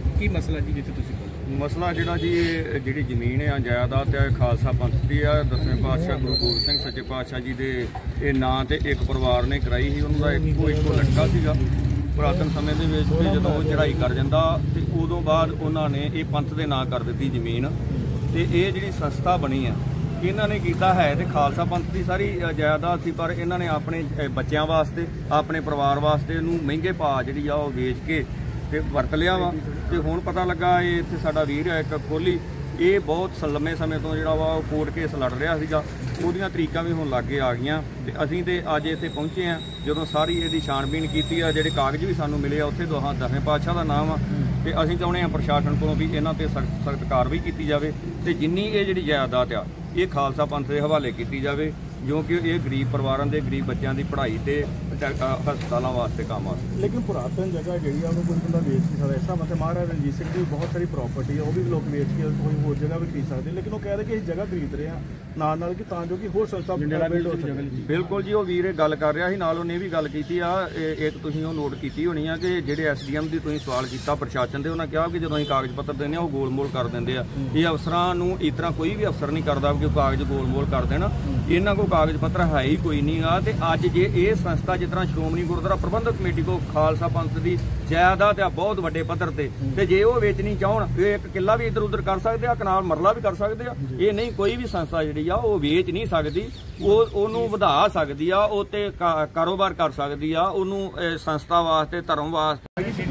की मसला जी जिथे तुसीं मसला जिहड़ा जी जिहड़ी जमीन है जायदाद है खालसा पंथ की है 10वें पातशाह गुरु गोबिंद सिंह सच्चे पातशाह जी दे ये नां ते एक परिवार ने कराई ही। उन्होंने इक्को लड़का सीगा पुरातन समय के जो चढ़ाई कर जाता तो उदों बाद उन्होंने ये पंथ के नां कर दी जमीन तो ये जी संस्था बनी है इन्होंने किया है तो खालसा पंथ की सारी जायदाद सी पर इन्होंने अपने बच्चों वास्ते अपने परिवार वास्ते महंगे भाव जी वेच के ते वरत लिया वा तो हुण पता लगा ये इत्थे साडा वीर है एक कोहली ये बहुत लंबे समय तो जिहड़ा वा कोर्ट केस लड़ रहा सीगा उहदियां तरीकां भी हुण लागे आ गईयां ते असीं ते अज इत्थे पहुंचे हैं जदों सारी इहदी छाणबीन कीती है जिहड़े कागज भी सानूं मिले उत्थे 10वें पातशाह दा नाम आ ते असीं चाहुंदे हां प्रशासन कोलों भी इन्हां ते सख्त कार्रवाई कीती जावे ते जिन्नी ये जिहड़ी जायदाद आ ये खालसा पंथ के हवाले की जाए जो कि ये गरीब परिवारों के गरीब बच्चों की पढ़ाई से हस्पतालों वास्ते काम आ। लेकिन पुरातन जगह जी कोई बंदा वेच नहीं सकता ऐसा मतलब महाराज रणजीत सिंह की बहुत सारी प्रॉपर्टी है वो भी लोग वेच के कोई होर जगह भी खरीद सकते लेकिन वो कह रहे कि इस जगह खरीद रहे हैं नाल कि तां जो कि होर संस्था बिल्ड हो सके। बिल्कुल जी वो वीर गल कर रहा है नाल उन्हें भी गल की एक तुसीं नोट की होनी है कि जिहड़े SDM की तुसीं सवाल किया प्रशासन के उन्होंने कहा कि जो असीं कागज पत्र देने वो गोलमोल कर देंगे ये अफसरां नूं इस तरह कोई भी अफसर नहीं करता कि कागज गोलमोल कर देना इन्हों को कागज पत्र है ही कोई नहीं आ। तो अज जे ये संस्था जिस तरह श्रोमणी गुरुद्वारा प्रबंधक कमेटी को खालसा पंथ की जायदाद आ बहुत वड्डे पद्धर ते जे वो वेचनी चाहन एक किला भी इधर उधर कर सकते हैं कनाल मरला भी कर सकते हैं ये नहीं कोई भी संस्था जी आ वो वेच नहीं सकती वो वधा सकती आ ते कारोबार कर सकती आ संस्था वास्ते धर्म वास्ते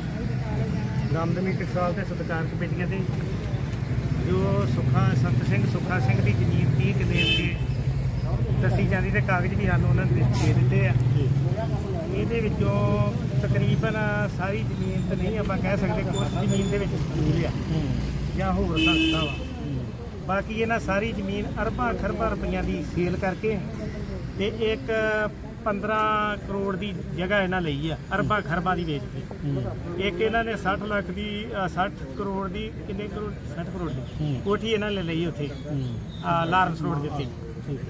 दमदमी टकसाल के सत्कार कमेटियां दे जो संत सिंह सुखा सिंह की जमीन 30 किले से दसी जाती तो कागज भी सानू उन्होंने दे दिते ये तकरीबन सारी जमीन तो नहीं आप कह सकते कुछ जमीन के स्कूल या होर संस्था वा बाकी इन्हें सारी जमीन अरबा खरबा रुपया की सेल करके ते एक 15 करोड़ की जगह इन्हें ली है अरबा खरबा की वेच के एक इन्होंने 60 लाख की 60 करोड़ की कितने करोड़ 60 करोड़ की कोठी इन्होंने ली उत्थे लारनस रोड के उत्ते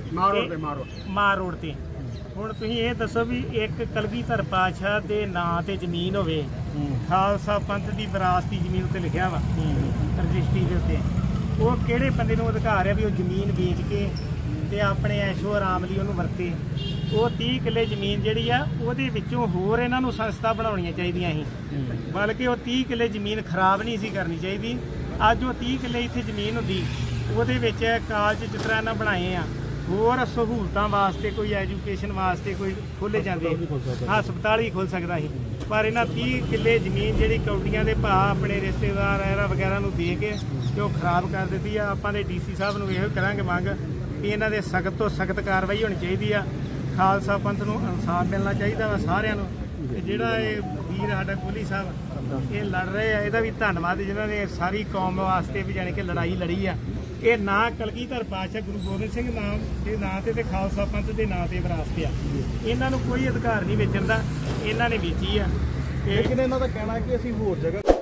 मार रोड ते हुण तुसीं ये दसो भी एक कलगीधर पातशाह के नां ते जमीन होवे खालसा पंथ की विरासती जमीन उत्ते लिखिया वा रजिस्ट्री के उत्ते वो किहड़े बंदे नूं अधिकार है भी वो जमीन बेच के ते अपने ऐशो आराम लई उहनूं वरते वो 30 किले जमीन जिहड़ी आ उहदे विचों होर इन्हां नूं संस्था बनाउणियां चाहीदियां सी बल्कि वो 30 किले जमीन खराब नहीं सी करनी चाहिदी। अज वो 30 किले इत्थे जमीन हुंदी उहदे विच कालज जिस तरह इन्हां बनाए आ होर सहूलतां वास्ते कोई एजुकेशन वास्ते कोई खोले जाते हस्पताल ही खोल सकता ही पर इन्हां 30 किले जमीन जिहड़ी कौडियां दे भाव अपने रिश्तेदार वगैरह नूं दे के जो खराब कर दी है आपां दे DC साहब नूं इहो करांगे मंग कि इन्हां दे सख्त तो सख्त कार्रवाई होनी चाहिए आ खालसा पंथ नूं इंसाफ मिलना चाहिए वा सारिआं नूं ते जिहड़ा वीर साडा कोहली साहब ये लड़ रहे हैं इहदा भी धन्नवाद जिन्होंने सारी कौम वास्ते भी जाने कि लड़ाई लड़ी है ये ना कलगीधर पातशाह गुरु गोबिंद सिंह नाम के नां ते खालसा पंथ के नां ते विरासत आ इन्हां नूं कोई अधिकार नहीं वेचण दा इन्हां ने वेची आ। लेकिन इन्हां दा कहना है कि असीं होर जगह